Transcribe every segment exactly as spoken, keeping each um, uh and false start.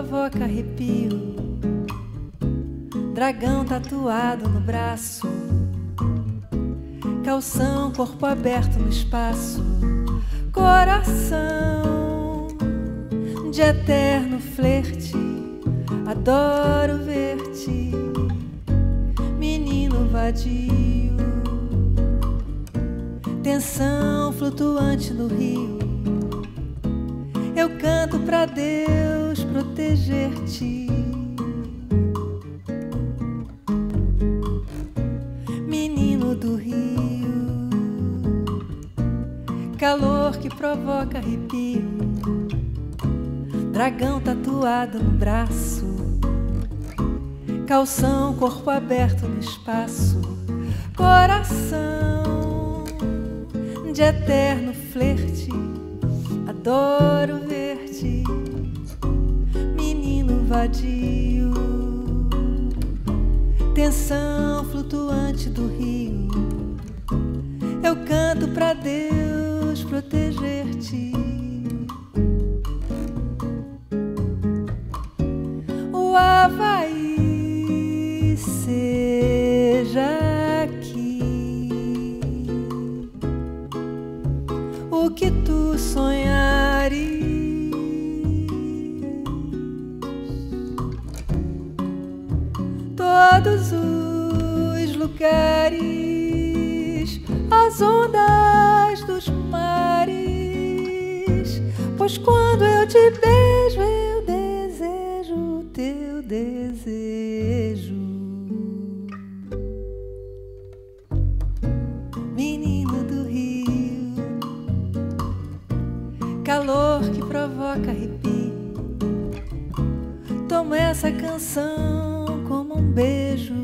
provoca arrepio, dragão tatuado no braço, calção, corpo aberto no espaço, coração de eterno flerte, adoro ver-te, menino vadio, tensão flutuante no rio, eu canto pra Deus proteger-te, menino do rio, calor que provoca arrepio, dragão tatuado no braço, calção, corpo aberto no espaço, coração de eterno flerte, adoro ver-te, menino vadio, tensão flutuante do rio, eu canto pra Deus proteger-te. O Havaí seja aqui o que tu sonhares, todos os lugares, as ondas dos mares, pois quando eu te beijo eu desejo o teu desejo, menino do rio, calor que provoca arrepio, toma essa canção como um beijo.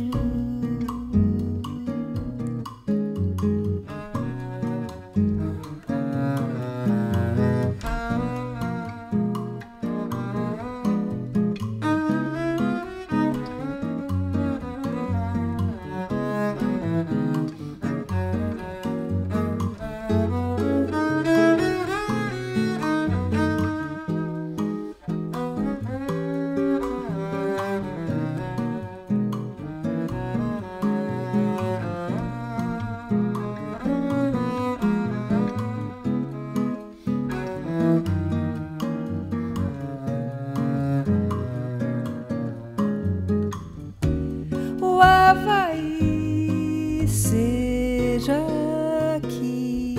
O Havaí seja aqui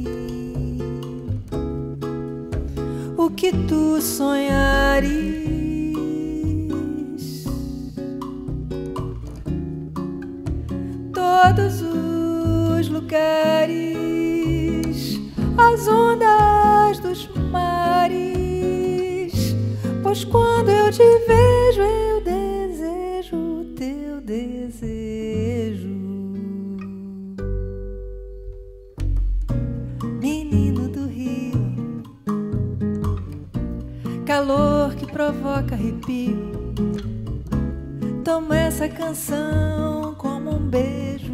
o que tu sonhares, todos os lugares, as ondas dos mares, pois quando eu te vejo eu desejo o teu desejo, menino do rio, calor que provoca arrepio, toma essa canção como um beijo.